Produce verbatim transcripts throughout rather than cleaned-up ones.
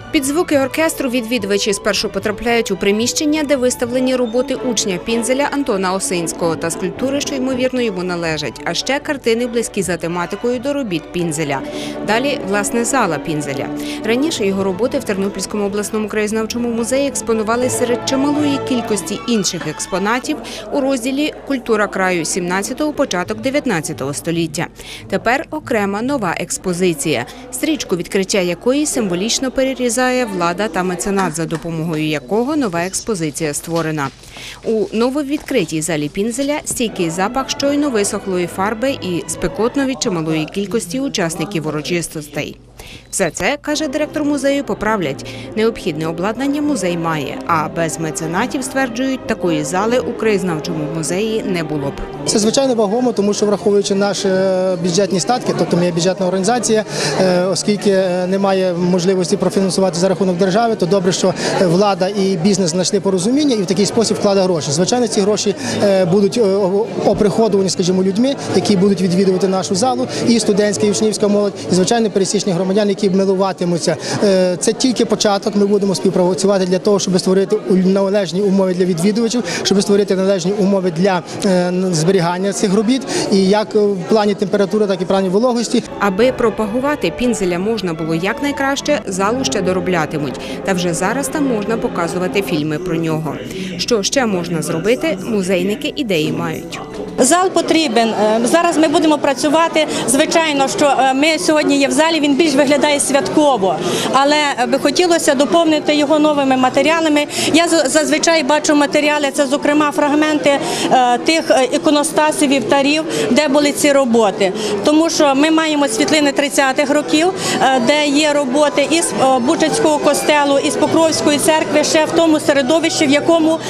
Під звуки оркестру відвідувачі спершу потрапляють у приміщення, де виставлені роботи учня Пінзеля Антона Осинського та скульптури, що, ймовірно, йому належать, а ще картини, близькі за тематикою до робіт Пінзеля. Далі, власне, зала Пінзеля. Раніше його роботи в Тернопільському обласному краєзнавчому музеї експонували серед чималої кількості інших експонатів у розділі «Культура краю сімнадцятого – початок дев'ятнадцятого століття». Тепер окрема нова експозиція, стрічку відкриття якої символічно перерізає влада та меценат, за допомогою якого нова експозиція створена. У нововідкритій залі Пінзеля стійкий запах щойно висохлої фарби і спекотно від чималої кількості учасників урочистостей. Все це, каже директор музею, поправлять. Необхідне обладнання музей має, а без меценатів, стверджують, такої зали у краєзнавчому музеї не було б. Це, звичайно, вагомо, тому що, враховуючи наші бюджетні статки, тобто ми є бюджетна організація, оскільки немає можливості профінансувати за рахунок держави, то добре, що влада і бізнес знайшли порозуміння і в такий спосіб вкладає гроші. Звичайно, ці гроші будуть оприходовані, скажімо, людьми, які будуть відвідувати нашу залу, і студентська, і учнівська молодь, і, звичайно, пересічні громадяни, які милуватимуться. Це тільки початок, ми будемо співпрацювати для того, щоб створити належні умови для відвідувачів, щоб створити належні умови для зберігання цих робіт, і як в плані температури, так і в плані вологості. Аби пропагувати Пінзеля можна було якнайкраще, залу ще дороблятимуть. Та вже зараз там можна показувати фільми про нього. Що ще можна зробити, музейники ідеї мають. Зал потрібен. Зараз ми будемо працювати. Звичайно, що ми сьогодні є в залі, він більш виглядає святково, але би хотілося доповнити його новими матеріалами. Я зазвичай бачу матеріали, це, зокрема, фрагменти тих іконостасів, вівтарів, де були ці роботи. Тому що ми маємо світлини тридцятих років, де є роботи із Бучацького костелу, із Покровської церкви, ще в тому середовищі, в якому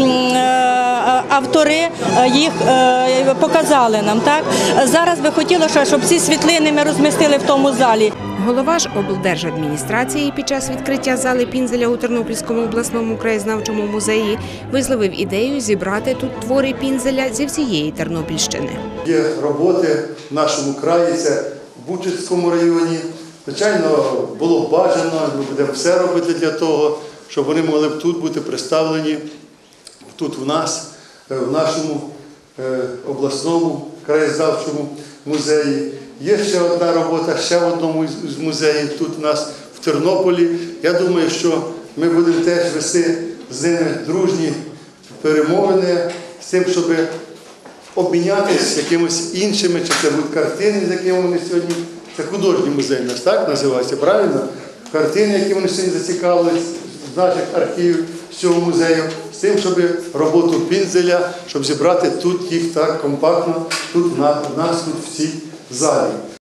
автори їх показали нам. Так? Зараз би хотілося, щоб ці світлини ми розмістили в тому залі. Голова ж облдержадміністрації під час відкриття зали Пінзеля у Тернопільському обласному краєзнавчому музеї висловив ідею зібрати тут твори Пінзеля зі всієї Тернопільщини. Є роботи в нашому краї, це в Бучацькому районі. Звичайно, було б бажано, ми будемо все робити для того, щоб вони могли б тут бути представлені, тут в нас, в нашому обласному краєзнавчому музеї. Є ще одна робота, ще в одному з музеїв тут у нас в Тернополі. Я думаю, що ми будемо теж вести з ними дружні перемовини з тим, щоб обмінятися якимось іншими, чи це будуть картини, з якими вони сьогодні, це художній музей у нас, так називається, правильно? Картини, які вони сьогодні зацікавились з наших архівів, з цього музею, з тим, щоб роботу Пінзеля, щоб зібрати тут їх так компактно, тут в нас, тут в цій залі.